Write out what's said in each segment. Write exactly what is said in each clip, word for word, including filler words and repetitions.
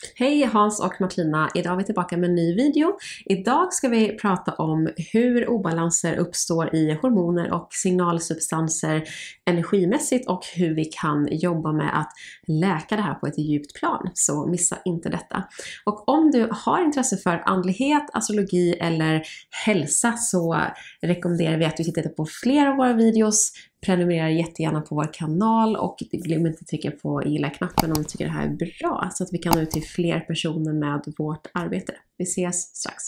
Hej Hans och Martina, idag är vi tillbaka med en ny video. Idag ska vi prata om hur obalanser uppstår i hormoner och signalsubstanser energimässigt och hur vi kan jobba med att läka det här på ett djupt plan. Så missa inte detta. Och om du har intresse för andlighet, astrologi eller hälsa så rekommenderar vi att du tittar på flera av våra videos. Prenumerera jättegärna på vår kanal och glöm inte att trycka på gilla-knappen om du tycker det här är bra så att vi kan nå ut till fler personer med vårt arbete. Vi ses strax.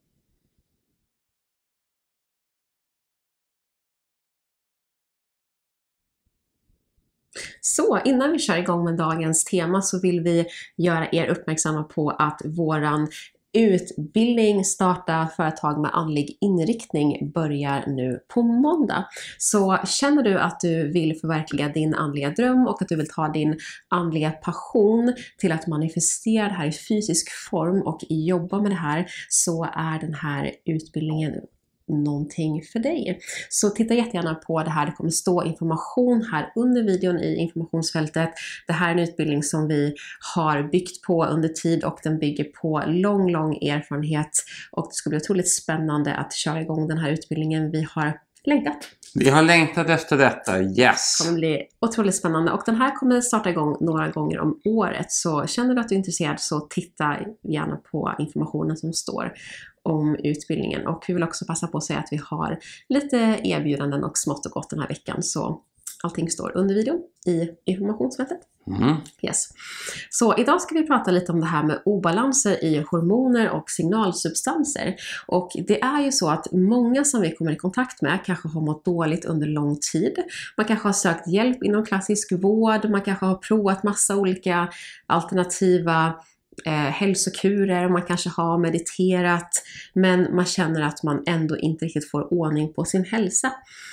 Så innan vi kör igång med dagens tema så vill vi göra er uppmärksamma på att våran utbildning Starta företag med andlig inriktning börjar nu på måndag. Så känner du att du vill förverkliga din andliga dröm och att du vill ta din andliga passion till att manifestera det här i fysisk form och jobba med det här, så är den här utbildningen någonting för dig. Så titta jättegärna på det här. Det kommer stå information här under videon i informationsfältet. Det här är en utbildning som vi har byggt på under tid och den bygger på lång, lång erfarenhet och det ska bli otroligt spännande att köra igång den här utbildningen. Vi har längtat. Vi har längtat efter detta, yes! Det kommer bli otroligt spännande och den här kommer starta igång några gånger om året, så känner du att du är intresserad så titta gärna på informationen som står om utbildningen. Och vi vill också passa på att säga att vi har lite erbjudanden och smått och gott den här veckan, så allting står under videon i informationsfältet. Mm. Yes. Så idag ska vi prata lite om det här med obalanser i hormoner och signalsubstanser. Och det är ju så att många som vi kommer i kontakt med kanske har mått dåligt under lång tid. Man kanske har sökt hjälp inom klassisk vård, man kanske har provat massa olika alternativa eh, hälsokurer, man kanske har mediterat, men man känner att man ändå inte riktigt får ordning på sin hälsa.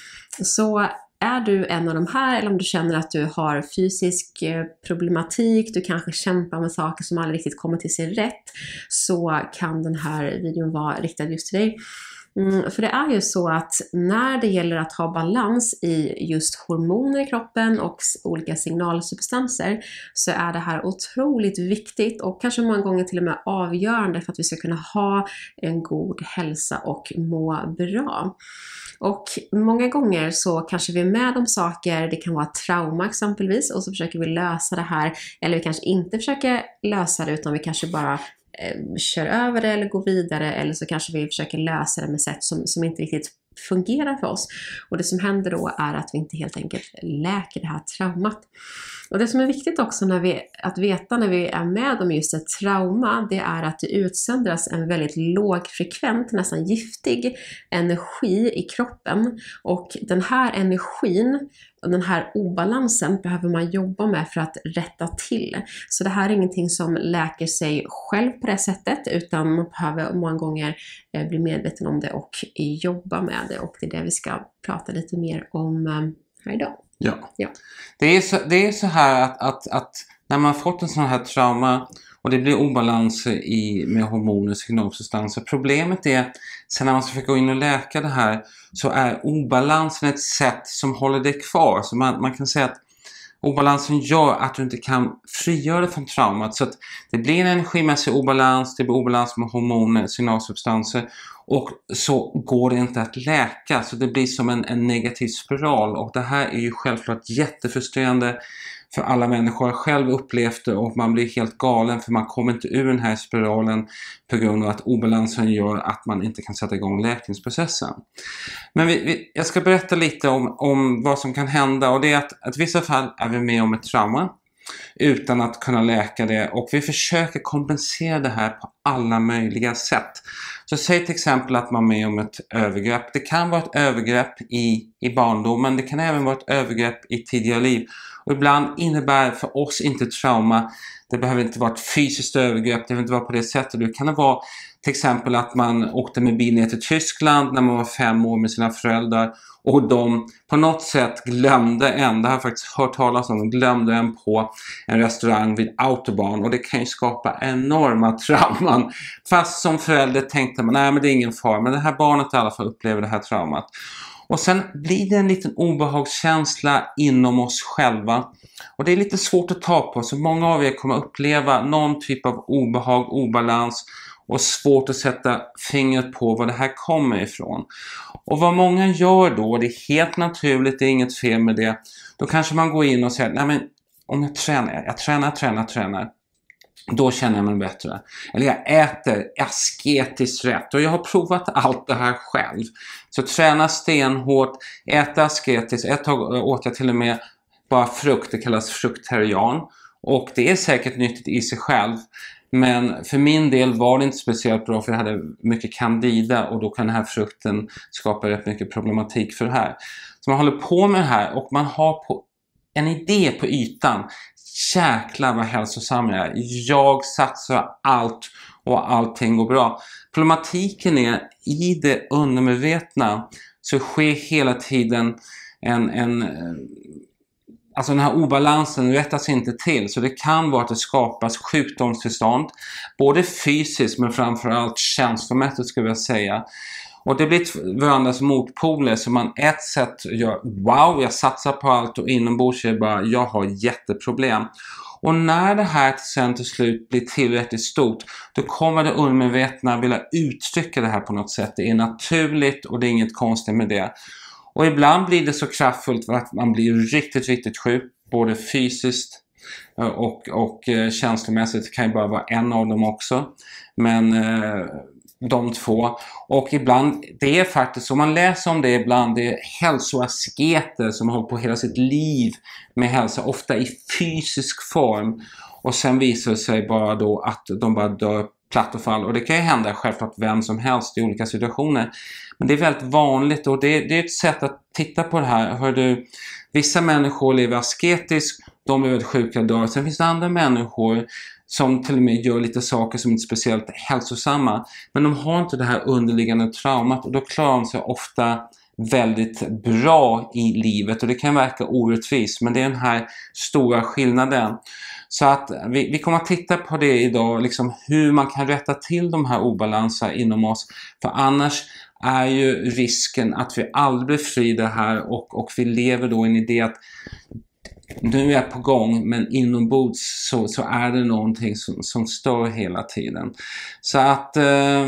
Så är du en av de här, eller om du känner att du har fysisk problematik, du kanske kämpar med saker som aldrig riktigt kommer till sin rätt, så kan den här videon vara riktad just till dig. Mm, för det är ju så att när det gäller att ha balans i just hormoner i kroppen och olika signalsubstanser så är det här otroligt viktigt och kanske många gånger till och med avgörande för att vi ska kunna ha en god hälsa och må bra. Och många gånger så kanske vi är med om saker, det kan vara trauma exempelvis, och så försöker vi lösa det här, eller vi kanske inte försöker lösa det utan vi kanske bara eh, kör över det eller går vidare, eller så kanske vi försöker lösa det med sätt som, som inte riktigt fungerar för oss. Och det som händer då är att vi inte helt enkelt läker det här traumat. Och det som är viktigt också när vi, att veta när vi är med om just ett trauma, det är att det utsöndras en väldigt lågfrekvent, nästan giftig energi i kroppen. Och den här energin och den här obalansen behöver man jobba med för att rätta till. Så det här är ingenting som läker sig själv på det sättet, utan man behöver många gånger bli medveten om det och jobba med det. Och det är det vi ska prata lite mer om här idag. Ja. Ja. Det är så, det är så här att, att, att när man har fått en sån här trauma och det blir obalans i, med hormoner och signalsubstanser. Problemet är, sen när man ska gå in och läka det här, så är obalansen ett sätt som håller det kvar. Så man, man kan säga att obalansen gör att du inte kan frigöra dig från traumat. Så att det blir en energimässig obalans, det blir obalans med hormoner, signalsubstanser. Och så går det inte att läka, så det blir som en, en negativ spiral. Och det här är ju självklart jättefrustrerande för alla människor. Jag själv upplevt det och man blir helt galen för man kommer inte ur den här spiralen på grund av att obalansen gör att man inte kan sätta igång läkningsprocessen. Men vi, vi, jag ska berätta lite om, om vad som kan hända, och det är att, att i vissa fall är vi med om ett trauma utan att kunna läka det, och vi försöker kompensera det här på alla möjliga sätt. Så säg till exempel att man är med om ett övergrepp. Det kan vara ett övergrepp i, i barndomen, det kan även vara ett övergrepp i tidigare liv. Och ibland innebär för oss inte trauma, det behöver inte vara ett fysiskt övergrepp, det behöver inte vara på det sättet. Det kan vara till exempel att man åkte med bil ner till Tyskland när man var fem år med sina föräldrar och de på något sätt glömde en, det har jag faktiskt hört talas om, de glömde en på en restaurang vid autobahn, och det kan ju skapa enorma trauman. Fast som förälder tänkte man, nej men det är ingen fara, men det här barnet i alla fall upplever det här traumat. Och sen blir det en liten obehagskänsla inom oss själva. Och det är lite svårt att ta på, så många av er kommer uppleva någon typ av obehag, obalans och svårt att sätta fingret på var det här kommer ifrån. Och vad många gör då, det är helt naturligt, det är inget fel med det. Då kanske man går in och säger, nej men om jag tränar, jag tränar, tränar, tränar. Då känner jag mig bättre. Eller jag äter asketiskt rätt. Och jag har provat allt det här själv. Så träna stenhårt, äta asketiskt. Ett tag åt jag till och med bara frukt, det kallas fruktarian. Och det är säkert nyttigt i sig själv. Men för min del var det inte speciellt bra, för jag hade mycket candida och då kan den här frukten skapa rätt mycket problematik för det här. Så man håller på med det här och man har på en idé på ytan. Jäklar vad hälsosam jag är. Jag satsar allt och allting går bra. Problematiken är i det undermedvetna så sker hela tiden en, en alltså den här obalansen rättas inte till, så det kan vara att det skapas sjukdomstillstånd, både fysiskt men framförallt känslomässigt skulle jag säga. Och det blir varandras motpoler, så man ett sätt gör wow, jag satsar på allt, och inombords är bara jag har jätteproblem. Och när det här sen till slut blir tillräckligt stort, då kommer det undermedvetna vilja uttrycka det här på något sätt. Det är naturligt och det är inget konstigt med det. Och ibland blir det så kraftfullt att man blir riktigt, riktigt sjuk, både fysiskt och, och känslomässigt. Det kan ju bara vara en av dem också. Men eh, de två. Och ibland, det är faktiskt, om man läser om det ibland, det är hälsoasketer som har hållit på hela sitt liv med hälsa, ofta i fysisk form. Och sen visar det sig bara då att de bara dör platt och fall. Och det kan ju hända självklart vem som helst i olika situationer. Men det är väldigt vanligt, och det, det är ett sätt att titta på det här. Hör du, vissa människor lever asketiskt, de är väldigt sjuka dagar. Sen finns det andra människor som till och med gör lite saker som inte är speciellt hälsosamma. Men de har inte det här underliggande traumat, och då klarar de sig ofta väldigt bra i livet. Och det kan verka orättvist, men det är den här stora skillnaden. Så att vi, vi kommer att titta på det idag, liksom hur man kan rätta till de här obalanserna inom oss. För annars är ju risken att vi aldrig blir fri det här, och, och vi lever då i en idé att nu är jag på gång, men inombords så, så är det någonting som, som stör hela tiden. Så att eh,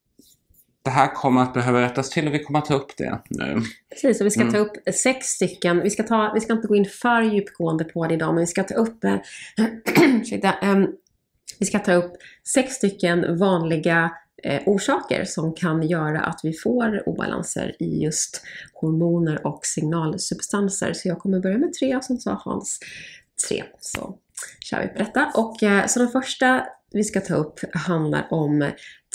det här kommer att behöva rättas till, och vi kommer att ta upp det nu. Precis, och vi ska Mm. ta upp sex stycken. Vi ska, ta, vi ska inte gå in för djupgående på det idag, men vi ska ta upp eh, ursäkta, eh, vi ska ta upp sex stycken vanliga eh, orsaker som kan göra att vi får obalanser i just hormoner och signalsubstanser. Så jag kommer börja med tre, och sen så Hans tre. Så kör vi på detta. Och eh, så den första vi ska ta upp handlar om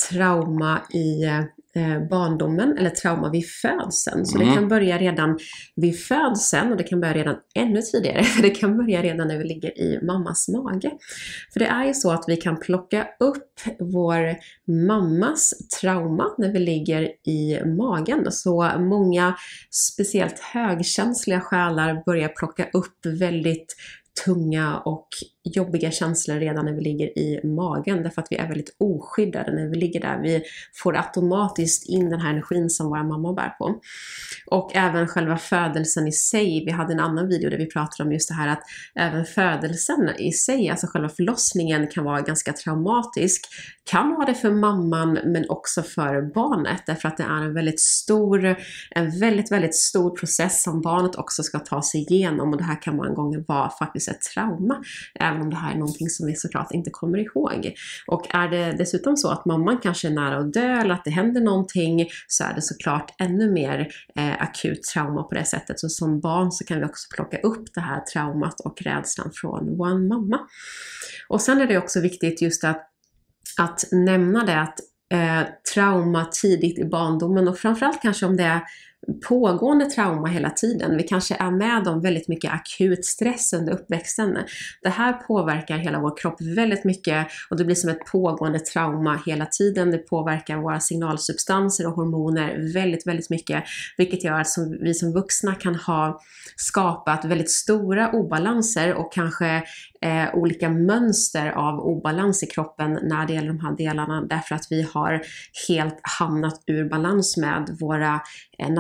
trauma i eh, barndomen, eller trauma vid födseln. Så Mm. det kan börja redan vid födseln, och det kan börja redan ännu tidigare. Det kan börja redan när vi ligger i mammas mage. För det är ju så att vi kan plocka upp vår mammas trauma när vi ligger i magen. Så många speciellt högkänsliga själar börjar plocka upp väldigt tunga och jobbiga känslor redan när vi ligger i magen, därför att vi är väldigt oskyddade när vi ligger där. Vi får automatiskt in den här energin som våra mamma bär på. Och även själva födelsen i sig. Vi hade en annan video där vi pratade om just det här att även födelsen i sig, alltså själva förlossningen, kan vara ganska traumatisk. Kan vara det för mamman, men också för barnet, därför att det är en väldigt stor, en väldigt, väldigt stor process som barnet också ska ta sig igenom, och det här kan många gånger vara faktiskt ett trauma, även om det här är någonting som vi såklart inte kommer ihåg. Och är det dessutom så att mamman kanske är nära att dö, eller att det händer någonting, så är det såklart ännu mer eh, akut trauma på det sättet. Så som barn så kan vi också plocka upp det här traumat och rädslan från vår mamma. Och sen är det också viktigt just att, att nämna det att eh, trauma tidigt i barndomen, och framförallt kanske om det är pågående trauma hela tiden. Vi kanske är med om väldigt mycket akut stress under uppväxten. Det här påverkar hela vår kropp väldigt mycket, och det blir som ett pågående trauma hela tiden. Det påverkar våra signalsubstanser och hormoner väldigt, väldigt mycket, vilket gör att som, vi som vuxna kan ha skapat väldigt stora obalanser och kanske eh, olika mönster av obalans i kroppen när det gäller de här delarna, därför att vi har helt hamnat ur balans med våra eh,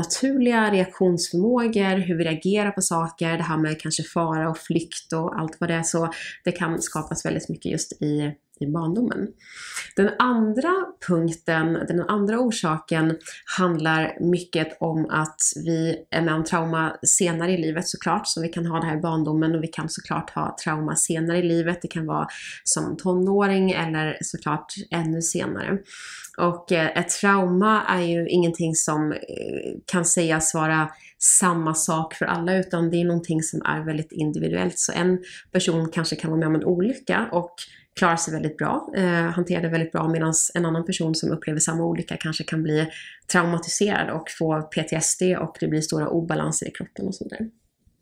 naturliga reaktionsförmågor, hur vi reagerar på saker, det här med kanske fara och flykt och allt vad det är, så det kan skapas väldigt mycket just i i barndomen. Den andra punkten, den andra orsaken handlar mycket om att vi är med om trauma senare i livet såklart, så vi kan ha det här i barndomen och vi kan såklart ha trauma senare i livet. Det kan vara som tonåring eller såklart ännu senare. Och ett trauma är ju ingenting som kan sägas vara samma sak för alla, utan det är någonting som är väldigt individuellt. Så en person kanske kan vara med om en olycka och klarar sig väldigt bra, eh, hanterar det väldigt bra, medan en annan person som upplever samma olycka kanske kan bli traumatiserad och få P T S D och det blir stora obalanser i kroppen och så vidare.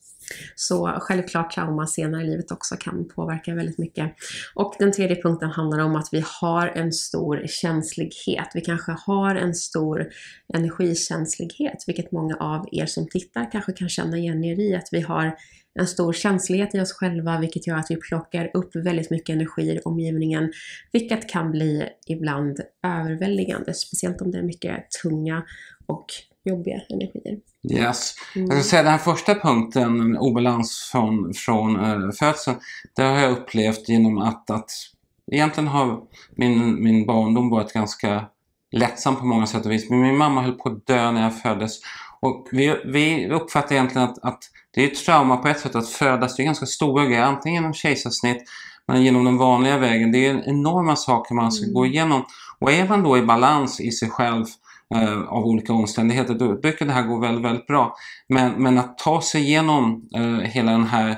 Så självklart trauma senare i livet också kan påverka väldigt mycket. Och den tredje punkten handlar om att vi har en stor känslighet. Vi kanske har en stor energikänslighet, vilket många av er som tittar kanske kan känna igen er i, att vi har en stor känslighet i oss själva, vilket gör att vi plockar upp väldigt mycket energi i omgivningen, vilket kan bli ibland överväldigande, speciellt om det är mycket tunga och jobbiga energier. Yes. Mm. Jag ska säga den här första punkten, obalans från, från äh, födseln, det har jag upplevt genom att, att egentligen har min, min barndom varit ganska lättsam på många sätt och vis. Men min mamma höll på att dö när jag föddes. Och vi, vi uppfattar egentligen att, att det är ett trauma på ett sätt att födas. Det är ganska stora grejer, antingen genom kejsarsnitt men genom den vanliga vägen. Det är enorma saker man ska mm. gå igenom. Och är man då i balans i sig själv Uh, av olika omständigheter, då brukar det här gå väldigt, väldigt bra. Men, men att ta sig igenom uh, hela den här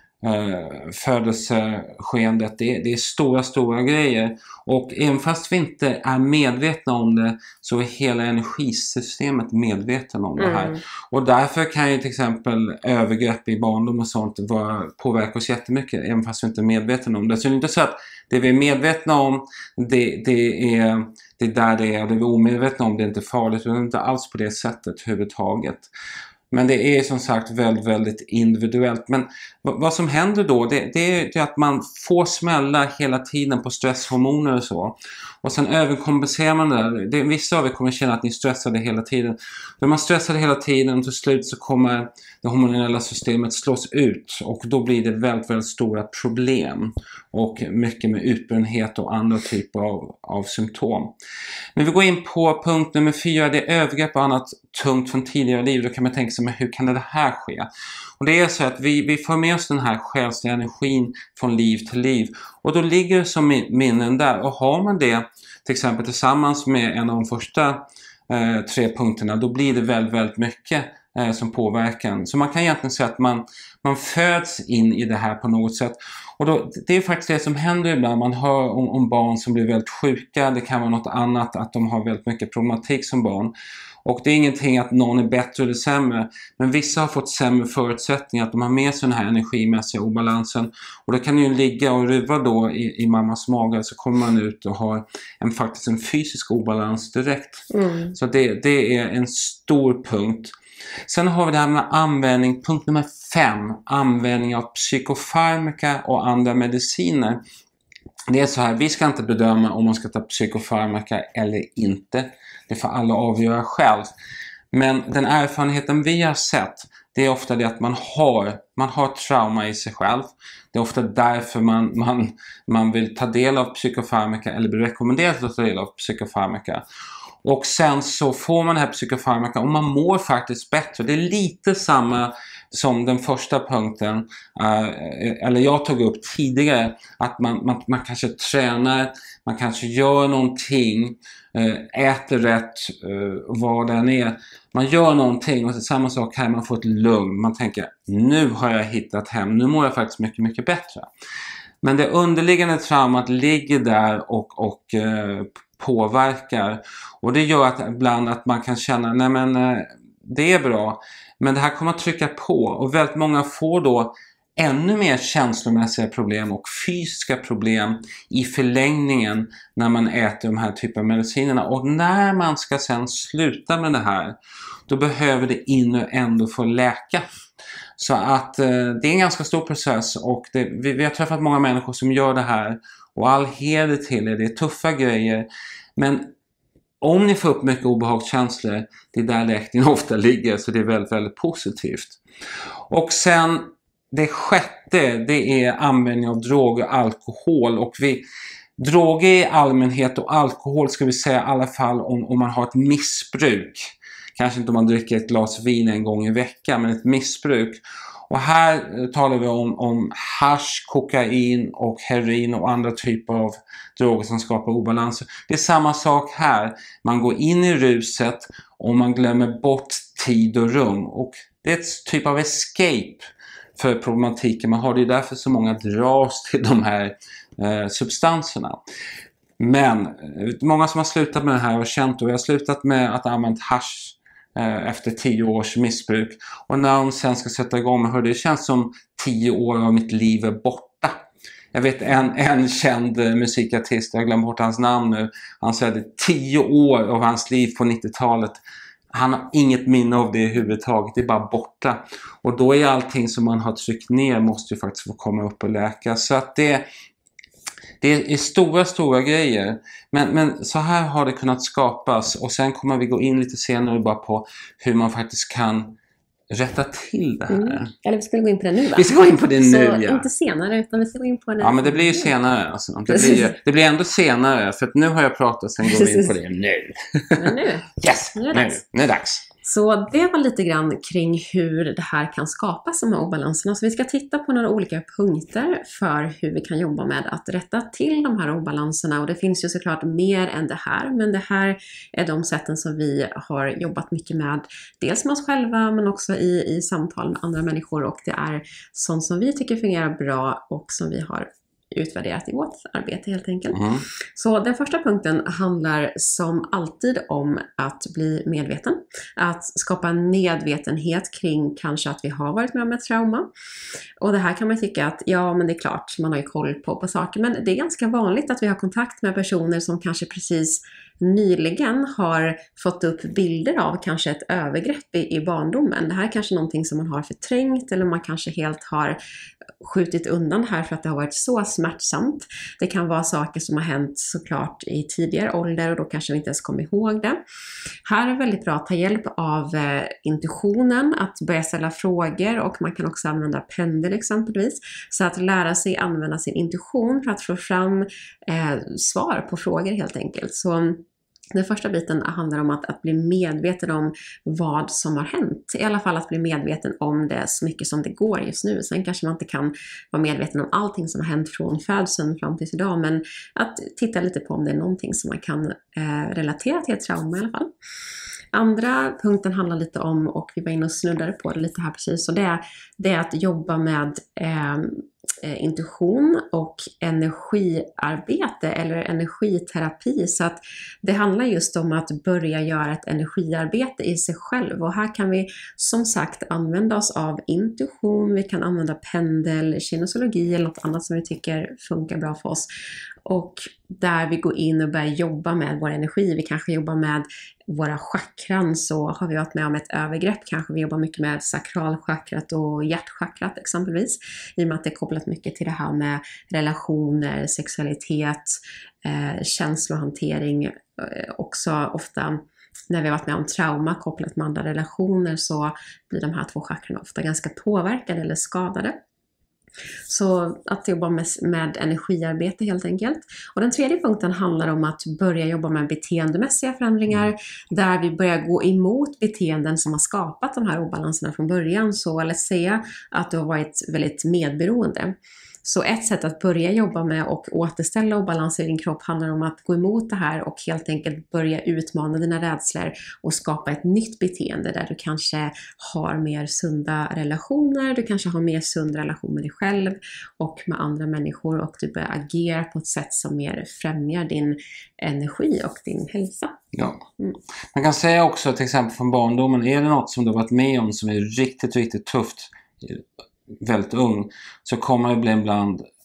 uh, födelseskeendet, det, det är stora, stora grejer. Och även fast vi inte är medvetna om det, så är hela energisystemet medveten om det här. Mm. Och därför kan ju till exempel övergrepp i barndom och sånt vara, påverka oss jättemycket, även fast vi inte är medvetna om det. Så det är inte så att det vi är medvetna om, det, det är det är där det är, och det vi är omedvetna om, det är inte farligt, det är inte alls på det sättet överhuvudtaget. Men det är som sagt väldigt, väldigt individuellt. Men vad som händer då, det, det är att man får smälla hela tiden på stresshormoner och så. Och sen överkompenserar man det. det vissa av er kommer känna att ni är stressade hela tiden. När man stressar hela tiden och till slut så kommer det hormonella systemet slås ut. Och då blir det väldigt, väldigt stora problem. Och mycket med utbrändhet och andra typer av, av symptom. Men vi går in på punkt nummer fyra. Det är övergrepp och annat tungt från tidigare liv. Då kan man tänka sig, men hur kan det här ske? Och det är så att vi, vi får med oss den här själsliga energin från liv till liv. Och då ligger det som minnen där. Och har man det till exempel tillsammans med en av de första eh, tre punkterna, då blir det väldigt, väldigt mycket eh, som påverkar. Så man kan egentligen säga att man, man föds in i det här på något sätt. Och då, det är faktiskt det som händer ibland. Man hör om, om barn som blir väldigt sjuka. Det kan vara något annat, att de har väldigt mycket problematik som barn. Och det är ingenting att någon är bättre eller sämre. Men vissa har fått sämre förutsättningar, att de har med sig den här energimässiga obalansen. Och det kan ju ligga och ruva då i, i mammas mage, så kommer man ut och har en, faktiskt en fysisk obalans direkt. Mm. Så det, det är en stor punkt. Sen har vi det här med användning. Punkt nummer fem. Användning av psykofarmaka och andra mediciner. Det är så här, vi ska inte bedöma om man ska ta psykofarmaka eller inte. Det får alla avgöra själv. Men den erfarenheten vi har sett, det är ofta det att man har, man har trauma i sig själv. Det är ofta därför man, man, man vill ta del av psykofarmaka eller blir rekommenderad att ta del av psykofarmaka. Och sen så får man det här psykofarmaka och man mår faktiskt bättre. Det är lite samma som den första punkten, uh, eller jag tog upp tidigare, att man, man, man kanske tränar, man kanske gör någonting, uh, äter rätt, uh, vad det än är. Man gör någonting och så samma sak här, man får ett lugn. Man tänker, nu har jag hittat hem, nu mår jag faktiskt mycket, mycket bättre. Men det underliggande traumat ligger där och, och uh, påverkar. Och det gör att ibland att man kan känna, nej men uh, det är bra. Men det här kommer att trycka på, och väldigt många får då ännu mer känslomässiga problem och fysiska problem i förlängningen när man äter de här typen av medicinerna. Och när man ska sen sluta med det här, då behöver det in och ändå få läka. Så att eh, det är en ganska stor process, och det, vi, vi har träffat många människor som gör det här, och all heder till er, det är tuffa grejer. Men om ni får upp mycket obehagskänslor, det är där läkningen ofta ligger, så det är väldigt, väldigt positivt. Och sen det sjätte, det är användning av droger och alkohol. Och vi, droger i allmänhet och alkohol ska vi säga i alla fall om, om man har ett missbruk. Kanske inte om man dricker ett glas vin en gång i veckan, men ett missbruk. Och här talar vi om, om hasch, kokain och heroin och andra typer av droger som skapar obalanser. Det är samma sak här. Man går in i ruset och man glömmer bort tid och rum. Och det är ett typ av escape för problematiken man har. Det är därför så många dras till de här eh, substanserna. Men många som har slutat med det här har känt, och jag har slutat med att använda hasch efter tio års missbruk. Och när de sen ska sätta igång med det, det känns som tio år av mitt liv är borta. Jag vet en, en känd musikartist, jag glömmer bort hans namn nu. Han säger att tio år av hans liv på nittiotalet. Han har inget minne av det i huvudtaget, det är bara borta. Och då är allting som man har tryckt ner måste ju faktiskt få komma upp och läka. Så att det Det är stora, stora grejer. Men, men så här har det kunnat skapas. Och sen kommer vi gå in lite senare bara på hur man faktiskt kan rätta till det här. Mm. Eller vi ska gå in på det nu, va? Vi ska gå in på det nu, så ja. Inte senare, utan vi ska gå in på det. Ja, men det blir ju senare. Alltså. Det, blir, det blir ändå senare. För att nu har jag pratat, sen går vi in på det nu. Men nu? Yes, nu är det nu, dags. nu är det dags. Så det var lite grann kring hur det här kan skapas, de här obalanserna. Så vi ska titta på några olika punkter för hur vi kan jobba med att rätta till de här obalanserna. Och det finns ju såklart mer än det här, men det här är de sätten som vi har jobbat mycket med. Dels med oss själva, men också i, i samtal med andra människor. Och det är sånt som vi tycker fungerar bra och som vi har utvärderat i vårt arbete helt enkelt. Mm. Så den första punkten handlar som alltid om att bli medveten. Att skapa en medvetenhet kring kanske att vi har varit med om ett trauma. Och det här kan man tycka att ja, men det är klart, man har ju koll på, på saker. Men det är ganska vanligt att vi har kontakt med personer som kanske precis nyligen har fått upp bilder av kanske ett övergrepp i, i barndomen. Det här är kanske någonting som man har förträngt, eller man kanske helt har skjutit undan det här för att det har varit så smärtsamt. Det kan vara saker som har hänt såklart i tidigare ålder och då kanske vi inte ens kommer ihåg det. Här är det väldigt bra att ta hjälp av eh, intuitionen, att börja ställa frågor, och man kan också använda pendel exempelvis. Så att lära sig använda sin intuition för att få fram eh, svar på frågor helt enkelt. Så den första biten handlar om att, att bli medveten om vad som har hänt. I alla fall att bli medveten om det så mycket som det går just nu. Sen kanske man inte kan vara medveten om allting som har hänt från födseln fram till idag. Men att titta lite på om det är någonting som man kan eh, relatera till ett trauma i alla fall. Andra punkten handlar lite om, och vi var inne och snuddade på det lite här precis, så det är, det är att jobba med eh, intuition och energiarbete eller energiterapi. Så att det handlar just om att börja göra ett energiarbete i sig själv. Och här kan vi som sagt använda oss av intuition, vi kan använda pendel, kinesologi eller något annat som vi tycker funkar bra för oss. Och där vi går in och börjar jobba med vår energi. Vi kanske jobbar med våra chakran, så har vi varit med om ett övergrepp. Kanske vi jobbar mycket med sakralchakrat och hjärtchakrat exempelvis. I och med att det är kopplat mycket till det här med relationer, sexualitet, eh, känslohantering. Eh, också ofta när vi har varit med om trauma kopplat med andra relationer, så blir de här två chakran ofta ganska påverkade eller skadade. Så att jobba med, med energiarbete helt enkelt. Och den tredje punkten handlar om att börja jobba med beteendemässiga förändringar. Där vi börjar gå emot beteenden som har skapat de här obalanserna från början. Så eller säga att du har varit väldigt medberoende. Så ett sätt att börja jobba med och återställa obalanser i din kropp handlar om att gå emot det här och helt enkelt börja utmana dina rädslor och skapa ett nytt beteende där du kanske har mer sunda relationer, du kanske har mer sund relation med dig själv och med andra människor, och du börjar agera på ett sätt som mer främjar din energi och din hälsa. Ja. Mm. Man kan säga också till exempel från barndomen, är det något som du har varit med om som är riktigt, riktigt tufft, väldigt ung, så kommer det bli ibland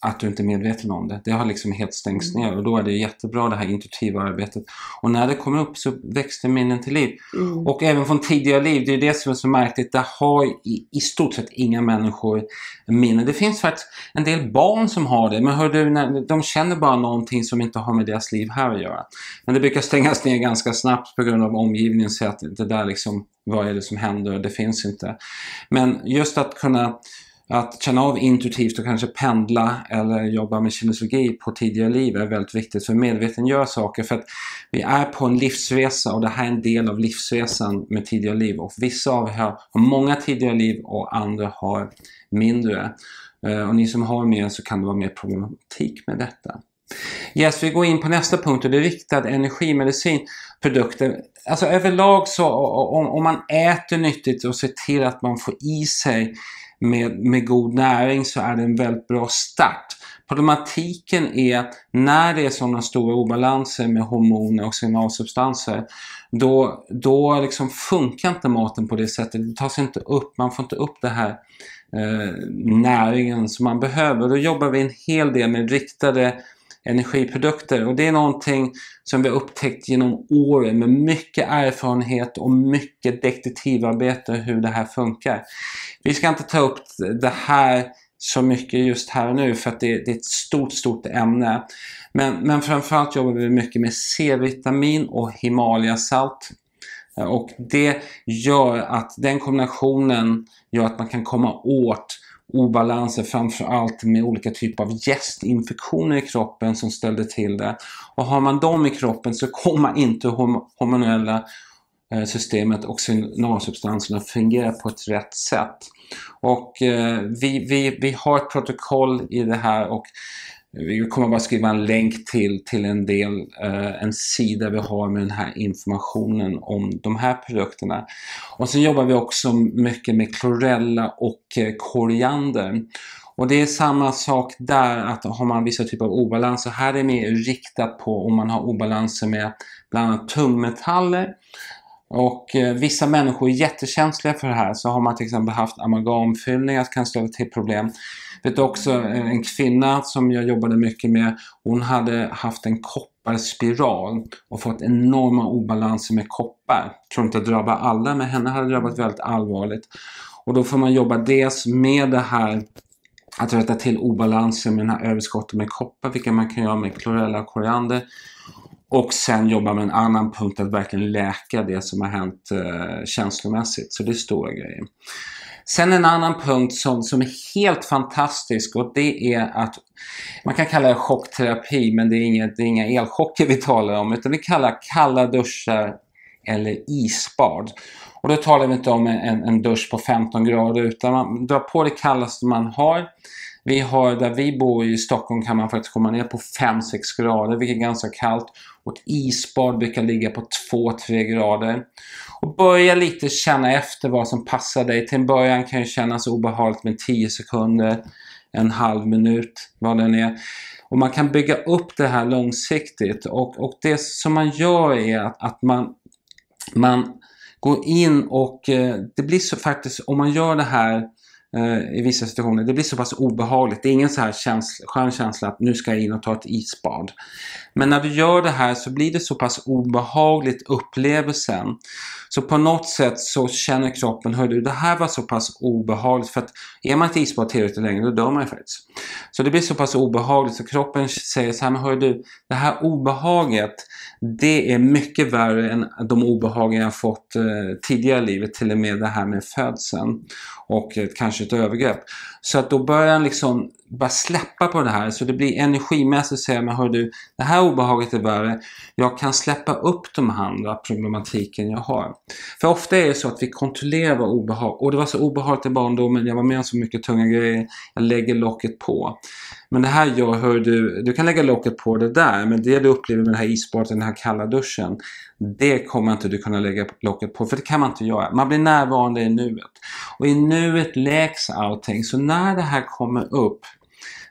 att du inte är medveten om det. Det har liksom helt stängts ner och då är det jättebra det här intuitiva arbetet. Och när det kommer upp så växer minnen till liv. Mm. Och även från tidigare liv, det är det som är så märkligt, det har i, i stort sett inga människor minnen. Det finns faktiskt en del barn som har det, men hör du, när, de känner bara någonting som inte har med deras liv här att göra. Men det brukar stängas ner ganska snabbt på grund av omgivningen, så att det där liksom, vad är det som händer, det finns inte. Men just att kunna att känna av intuitivt och kanske pendla eller jobba med kinesiologi på tidigare liv är väldigt viktigt för medveten gör saker, för att vi är på en livsresa och det här är en del av livsresan med tidigare liv, och vissa av er har många tidigare liv och andra har mindre, och ni som har mer så kan det vara mer problematik med detta. Yes, vi går in på nästa punkt och det är riktad energimedicinprodukter. Alltså överlag så om, om man äter nyttigt och ser till att man får i sig Med, med god näring, så är det en väldigt bra start. Problematiken är när det är sådana stora obalanser med hormoner och signalsubstanser, då, då liksom funkar inte maten på det sättet. Det tas inte upp, man får inte upp det här eh, näringen som man behöver. Då jobbar vi en hel del med riktade energiprodukter, och det är någonting som vi har upptäckt genom åren med mycket erfarenhet och mycket detektivarbete hur det här funkar. Vi ska inte ta upp det här så mycket just här och nu, för att det, det är ett stort stort ämne, men, men framförallt jobbar vi mycket med C-vitamin och Himalaya-salt, och det gör att den kombinationen gör att man kan komma åt obalanser, framförallt med olika typer av jästinfektioner i kroppen som ställde till det. Och har man dem i kroppen så kommer inte hormonella systemet och signalsubstanserna fungera på ett rätt sätt. Och eh, vi, vi, vi har ett protokoll i det här, och vi kommer bara skriva en länk till, till en del, eh, en sida vi har med den här informationen om de här produkterna. Och sen jobbar vi också mycket med klorella och eh, koriander. Och det är samma sak där, att har man vissa typer av obalanser, här är det mer riktat på om man har obalanser med bland annat tungmetaller. Och eh, vissa människor är jättekänsliga för det här, så har man till exempel haft amalgamfyllningar kan ställa till problem. Vet också en kvinna som jag jobbade mycket med, hon hade haft en kopparspiral och fått enorma obalanser med koppar. Jag tror inte att det drabbar alla, men henne hade drabbat väldigt allvarligt. Och då får man jobba dels med det här att rätta till obalanser med den här överskottet med koppar, vilket man kan göra med klorella och koriander. Och sen jobba med en annan punkt, att verkligen läka det som har hänt eh, känslomässigt. Så det är stora grejer. Sen en annan punkt som, som är helt fantastisk, och det är att man kan kalla det chockterapi, men det är, inget, det är inga elchocker vi talar om, utan vi kallar kalla duschar eller isbad. Och då talar vi inte om en, en dusch på femton grader, utan man drar på det kallaste man har. Vi har, där vi bor i Stockholm kan man faktiskt komma ner på fem sex grader, vilket är ganska kallt. Och ett isbad brukar ligga på två tre grader. Och börja lite känna efter vad som passar dig. Till en början kan det kännas obehagligt med tio sekunder, en halv minut, vad den är. Och man kan bygga upp det här långsiktigt. Och, och det som man gör är att, att man, man går in och eh, det blir så faktiskt, om man gör det här i vissa situationer, det blir så pass obehagligt. Det är ingen så här känsla, skön känsla att nu ska jag in och ta ett isbad. Men när du gör det här så blir det så pass obehagligt upplevelsen. Så på något sätt så känner kroppen, hör du, det här var så pass obehagligt, för att är man inte isbad tillräckligt länge, då dör man ju faktiskt. Så det blir så pass obehagligt så kroppen säger så här, men hör du, det här obehaget, det är mycket värre än de obehag jag fått eh, tidigare i livet, till och med det här med födseln och eh, kanske ett övergrepp. Så att då börjar han liksom bara släppa på det här, så det blir energimässigt, säger man, hör du, det här obehaget är värre, jag kan släppa upp de andra problematiken jag har. För ofta är det så att vi kontrollerar vad obehag, och det var så obehagligt i barndomen, jag var med om så mycket tunga grejer, jag lägger locket på. Men det här gör, hör du, du kan lägga locket på det där, men det du upplever med det här isbadet, den här kalla duschen, det kommer inte du kunna lägga locket på, för det kan man inte göra. Man blir närvarande i nuet. Och i nuet läks allting, så när det här kommer upp,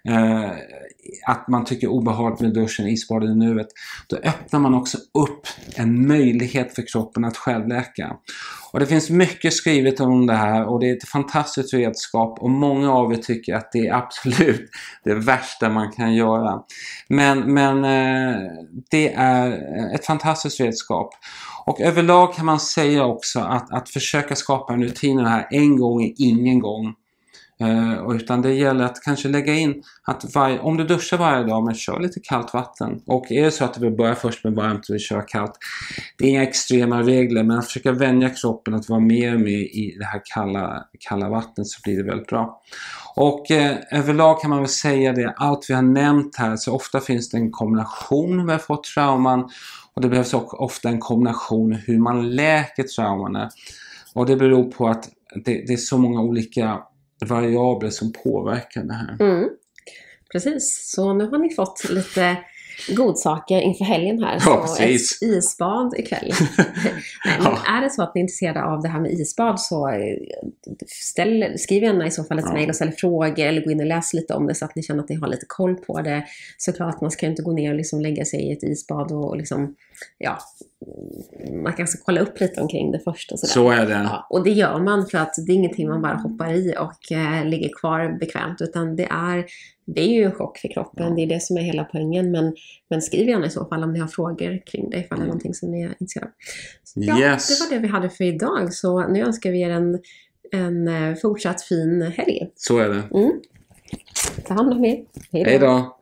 eh, att man tycker obehagligt med duschen, isbadet i nuet, då öppnar man också upp en möjlighet för kroppen att självläka. Och det finns mycket skrivet om det här och det är ett fantastiskt redskap och många av er tycker att det är absolut det värsta man kan göra. Men, men eh, det är ett fantastiskt redskap. Och överlag kan man säga också att, att försöka skapa en rutin här en gång är ingen gång. Uh, utan det gäller att kanske lägga in att var, om du duschar varje dag, men kör lite kallt vatten. Och är det så att du vill börja först med varmt och du kör kallt, det är inga extrema regler, men att försöka vänja kroppen att vara mer med i det här kalla, kalla vattnet, så blir det väldigt bra. Och eh, överlag kan man väl säga det, allt vi har nämnt här, så ofta finns det en kombination med att få trauman, och det behövs också ofta en kombination hur man läker traumorna. Och det beror på att det, det är så många olika variabler som påverkar det här. Mm. Precis, så nu har ni fått lite godsaker inför helgen här. Ja, så precis. Ett isbad ikväll. Nej, men ja. Är det så att ni är intresserade av det här med isbad, så ställ, skriv gärna i så fall ett ja. mejl och ställ frågor, eller gå in och läs lite om det så att ni känner att ni har lite koll på det. Såklart, man ska inte gå ner och liksom lägga sig i ett isbad och liksom, ja, man kan kolla upp lite omkring det först och sådär. Så är det. Ja, och det gör man för att det är ingenting man bara hoppar i och eh, ligger kvar bekvämt, utan det är, det är ju en chock för kroppen. Ja. Det är det som är hela poängen, men, men skriv gärna i så fall om ni har frågor kring det, ifall det är någonting som ni är intresserade av. Ja, yes. Det var det vi hade för idag, så nu önskar vi er en, en fortsatt fin helg. Så är det. Mm. Ta hand om er. Hej då. Hej då.